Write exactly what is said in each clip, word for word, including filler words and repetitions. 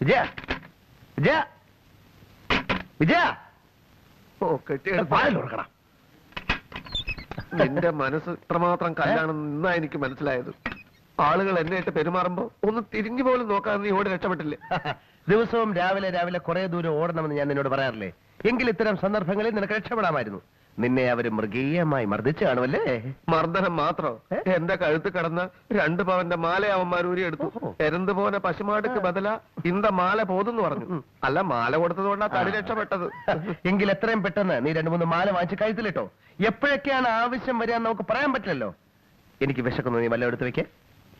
വിജയ വിജയ വിജയ ഓ കെട്ടിയെടുക്കണം. പാലുറക്കണം. നിന്റെ മനസ്സ് ഇത്രമാത്രം കല്ലാണെന്ന് ഇന്നാ എനിക്ക് മനസ്സിലായത്. ആളുകൾ എന്നെയായിട്ട് പെരുമാറുമ്പോ ഒന്ന് തിരിഞ്ഞു പോലും നോക്കാതെ നീ ഓടി രക്ഷപ്പെട്ടില്ലേ? ദിവസവും രാവിലെ രാവിലെ കുറെ ദൂരം ഓടണമെന്ന് ഞാൻ നിന്നോട് പറയാറില്ലേ? എങ്കിൽ ഇത്തരം സന്ദർഭങ്ങളിൽ നിനക്ക് രക്ഷപ്പെടാമായിരുന്നു. നിന്നെ അവര് മൃഗീയമായി മർദ്ദിച്ചു കാണുമല്ലേ? മർദ്ദനം മാത്രോ? എന്റെ കഴുത്ത് കടന്ന രണ്ട് പവന്റെ മാല അവന്മാരൂരി എടുത്തു. എരന്ത് പോന പശുമാടുക്ക് ബദല ഇന്ത മാല പോതെന്ന് പറഞ്ഞു. അല്ല, മാല കൊടുത്തതുകൊണ്ടാ തടി രക്ഷപ്പെട്ടത്. എങ്കിൽ എത്രയും പെട്ടെന്ന് നീ രണ്ടു മൂന്ന് മാല വാങ്ങിച്ച് കഴുത്തിലിട്ടോ. എപ്പോഴൊക്കെയാണ് ആവശ്യം വരിക നമുക്ക് പറയാൻ പറ്റില്ലല്ലോ. എനിക്ക് വിശക്കുന്നു, നീ വല്ല എടുത്ത് വെക്കേ.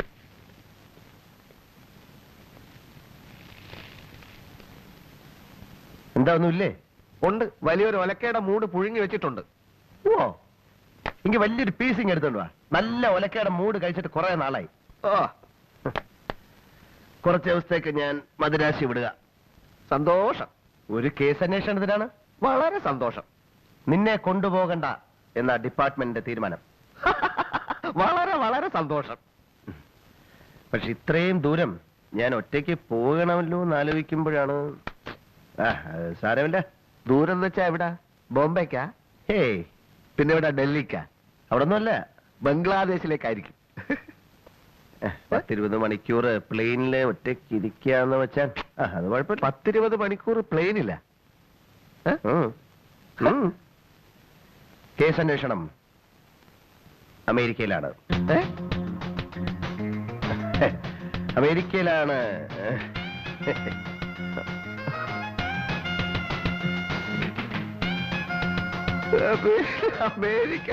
എന്താ ഒന്നുമില്ലേ? ഉണ്ട്, വലിയൊരു ഒലക്കയുടെ മൂട് പുഴുങ്ങി വെച്ചിട്ടുണ്ട്. ഓ, എങ്കിൽ വലിയൊരു പീസിങ് എടുത്തോണ്ട് വാ. നല്ല ഒലക്കയുടെ മൂട് കഴിച്ചിട്ട് കുറെ നാളായി. ഓ, കുറച്ച് ദിവസത്തേക്ക് ഞാൻ മദിരാശി വിടുക. സന്തോഷം. ഒരു കേസ് അന്വേഷണത്തിനാണ്. വളരെ സന്തോഷം. നിന്നെ കൊണ്ടുപോകണ്ട എന്ന ഡിപ്പാർട്ട്മെന്റിന്റെ തീരുമാനം. വളരെ വളരെ സന്തോഷം. പക്ഷെ ഇത്രയും ദൂരം ഞാൻ ഒറ്റയ്ക്ക് പോകണമല്ലോ എന്ന് ആലോചിക്കുമ്പോഴാണ്. സാരമില്ല. ദൂരം എന്ന് വെച്ചാ എവിടാ? ബോംബെക്കാ? ഹേയ്, പിന്നെ എവിടാ? ഡൽഹിക്കാ? അവിടെ ഒന്നുമല്ല, ബംഗ്ലാദേശിലേക്കായിരിക്കും. പത്തിരുപത് മണിക്കൂർ പ്ലെയിനില് ഒറ്റയ്ക്ക് ഇരിക്കാന്ന് വെച്ചാൽ അത് കുഴപ്പമില്ല. പത്തിരുപത് മണിക്കൂർ പ്ലെയിനില്ല. കേസ് അന്വേഷണം അമേരിക്കയിലാണ്. അമേരിക്കയിലാണ്. America.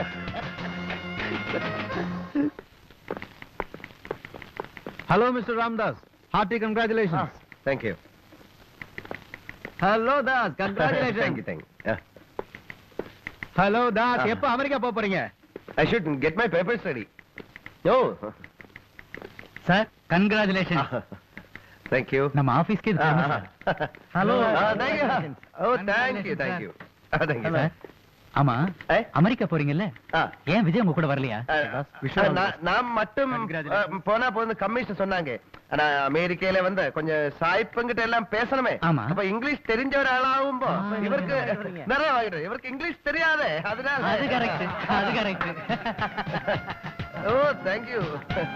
Hello, Mister Ramdas. Hearty congratulations. Ah, thank you. Hello, Das. Congratulations. Thank you, thank you. Yeah. Hello, Das. Ah. எப்ப அமெரிக்கா போக போறீங்க? I should get my papers ready. No. Sir, congratulations. Thank you. நம்ம ஆபீஸ்க்கு இது தெரியுமா sir? Hello. Ah, thank you. Oh, thank you, thank you. Ah, thank you. ஆமா, America போறீங்கல்ல? ஏன் விஜய் உங்க கூட வரலையா? நான் மட்டும் போனா போது கமிஷன் சொன்னாங்க. ஆனா அமெரிக்கையில வந்து கொஞ்சம் சாய்ப்புங்கிட்ட எல்லாம் பேசணுமே. அப்ப இங்கிலீஷ் தெரிஞ்ச ஒரு ஆளாகும்போ இவருக்கு நிறைய வாங்கிடும். இவருக்கு இங்கிலீஷ் தெரியாதே, அதனால. அது கரெக்ட், அது கரெக்ட். O, thank you.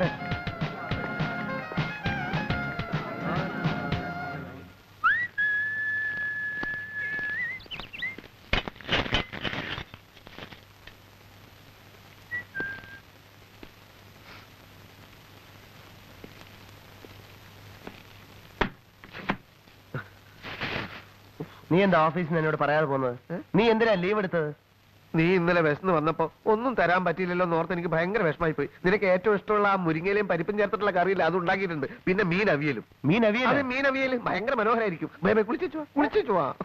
നീ എന്താ ഓഫീസിൽ എന്നോട് പറയാതെ പോകുന്നത്? നീ എന്തിനാ ലീവ് എടുത്തത്? നീ ഇന്നലെ വിശന്ന് വന്നപ്പോ ഒന്നും തരാൻ പറ്റിയില്ലല്ലോ എന്നോർത്ത് എനിക്ക് ഭയങ്കര വിഷമായി പോയി. നിനക്ക് ഏറ്റവും ഇഷ്ടമുള്ള ആ മുരിങ്ങയിലും പരിപ്പും ചേർത്തിട്ടുള്ള കറിയില്ല, അത് ഉണ്ടാക്കിയിട്ടുണ്ട്. പിന്നെ മീൻ അവിയലും. മീൻ അവിയലും? മീൻ അവിയലും ഭയങ്കര മനോഹരായിരിക്കും. ബേബേ കുളിച്ചു കുളിച്ചു വാ.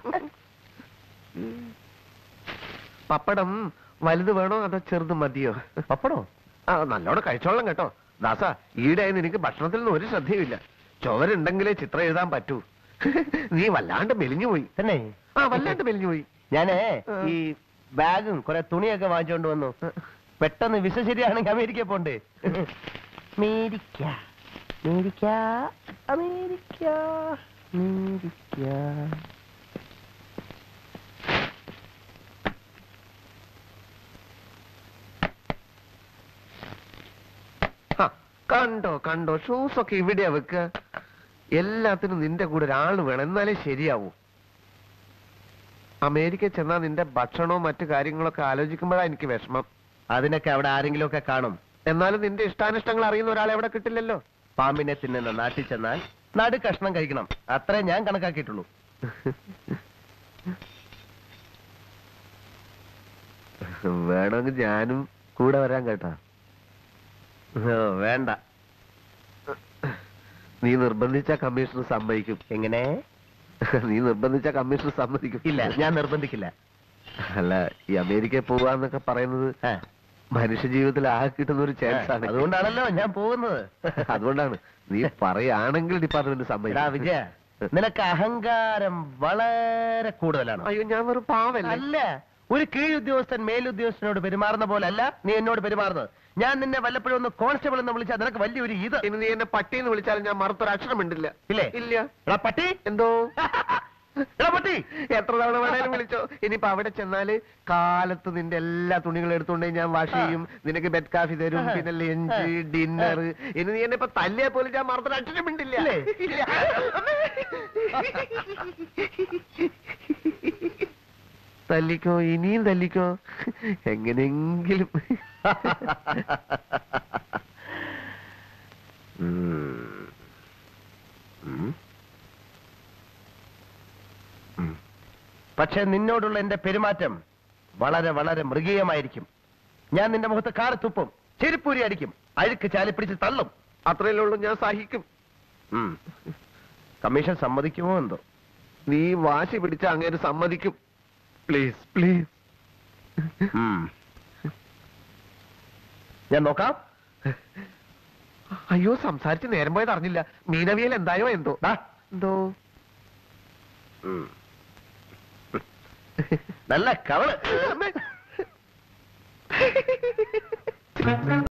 പപ്പടം വലുത് വേണോ അതോ ചെറുത് മതിയോ? പപ്പടോ? ആ, നല്ലോണം കഴിച്ചോളാം കേട്ടോ. ദാസ, ഈടായി നിനക്ക് ഭക്ഷണത്തിൽ നിന്ന് ഒരു ശ്രദ്ധയുമില്ല. ചുവരുണ്ടെങ്കിലേ ചിത്രം എഴുതാൻ പറ്റൂ. നീ വല്ലാണ്ട് മെലിഞ്ഞു പോയി. തന്നെ? ആ, വല്ലാണ്ട് മെലിഞ്ഞു പോയി. ഞാനേ ഈ ബാഗും കുറെ തുണിയൊക്കെ വാങ്ങിച്ചോണ്ട് വന്നു. പെട്ടെന്ന് വിസ ശരിയാണെങ്കിൽ അമേരിക്ക പോണ്ടേ? America America America America. കണ്ടോ കണ്ടോ, ഷൂസൊക്കെ ഇവിടെയാ വെക്കുക. എല്ലാത്തിനും നിന്റെ കൂടെ ഒരാള് വേണം, എന്നാലേ ശരിയാവൂ. അമേരിക്ക ചെന്നാ നിന്റെ ഭക്ഷണവും മറ്റു കാര്യങ്ങളൊക്കെ ആലോചിക്കുമ്പോഴാ എനിക്ക് വിഷമം. അതിനൊക്കെ അവിടെ ആരെങ്കിലും ഒക്കെ കാണും. എന്നാലും നിന്റെ ഇഷ്ടാനിഷ്ടങ്ങൾ അറിയുന്ന ഒരാളെ അവിടെ കിട്ടില്ലല്ലോ. പാമ്പിനെ തിന്നുന്ന നാട്ടിൽ ചെന്നാൽ നടു കഷ്ണം കഴിക്കണം, അത്രേ ഞാൻ കണക്കാക്കിയിട്ടുള്ളൂ. വേണമെങ്കിൽ ഞാനും കൂടെ വരാൻ കേട്ടാ. വേണ്ട, നീ നിർബന്ധിച്ച കമ്മീഷണർ സമ്മതിക്കും. എങ്ങനെ? നീ നിർബന്ധിച്ച കമ്മീഷണർ സമ്മതിക്കും. ഇല്ല, ഞാൻ നിർബന്ധിക്കില്ല. അല്ല, ഈ അമേരിക്കയിൽ പോവാന്നൊക്കെ പറയുന്നത് മനുഷ്യ ജീവിതത്തിൽ ആകെ കിട്ടുന്ന ഒരു ചാൻസ് ആണ്. അതുകൊണ്ടാണല്ലോ ഞാൻ പോകുന്നത്. അതുകൊണ്ടാണ്. നീ പറയുകയാണെങ്കിൽ ഡിപ്പാർട്ട്മെന്റ് സമ്മതിക്കും. വിജയ, നിനക്ക് അഹങ്കാരം വളരെ കൂടുതലാണ്. അയ്യോ, ഞാൻ ഒരു പാവല്ല. അല്ല, ഒരു കീഴുദ്യോഗസ്ഥൻ മേലുദ്യോഗസ്ഥനോട് പെരുമാറുന്ന പോലെ അല്ല നീ എന്നോട് പെരുമാറുന്നത്. ഞാൻ നിന്നെ വല്ലപ്പോഴും ഒന്ന് കോൺസ്റ്റബിൾ എന്ന് വിളിച്ചാൽ നിനക്ക് വലിയൊരു ഇത്. ഇനി നീ എന്നെ പട്ടി എന്ന് വിളിച്ചാലും ഞാൻ മറുത്തൊരു അക്ഷരം ഉണ്ടില്ല. ഇല്ലേ? ഇല്ല. എടാ പട്ടി. എന്തോ എടാ പട്ടി. എത്ര തവണ വേണേലും വിളിച്ചോ. ഇനിയിപ്പോ അവിടെ ചെന്നാല് കാലത്ത് നിന്റെ എല്ലാ തുണികളും എടുത്തുകൊണ്ട് ഞാൻ വാഷ് ചെയ്യും, നിനക്ക് ബെഡ് കാഫി തരും, പിന്നെ ലഞ്ച് ഡിന്നർ. ഇനി നീ എന്നെ ഇപ്പൊ തല്ലിയാൽ പോലും ഞാൻ മറുത്തൊരു അക്ഷരം ഉണ്ടില്ല. ഇല്ല. തല്ലിക്കോ, ഇനിയും തല്ലിക്കോ, എങ്ങനെയെങ്കിലും. പക്ഷെ നിന്നോടുള്ള എന്റെ പെരുമാറ്റം വളരെ വളരെ മൃഗീയമായിരിക്കും. ഞാൻ നിന്റെ മുഖത്ത് കാറ് തുപ്പും, ചെരുപ്പൂരി അടിക്കും, അഴുക്ക് ചാലി പിടിച്ച് തള്ളും. അത്രയല്ലേ ഉള്ളൂ, ഞാൻ സഹിക്കും. കമ്മീഷൻ സമ്മതിക്കുമോ എന്തോ? നീ വാശി പിടിച്ച അങ്ങേര് സമ്മതിക്കും. Please please. ഞാൻ നോക്കാം. അയ്യോ, സംസാരിച്ച് നേരം പോയത് അറിഞ്ഞില്ല. മീനവിയൽ എന്തായോ എന്തോ എന്തോ നല്ല കവള്.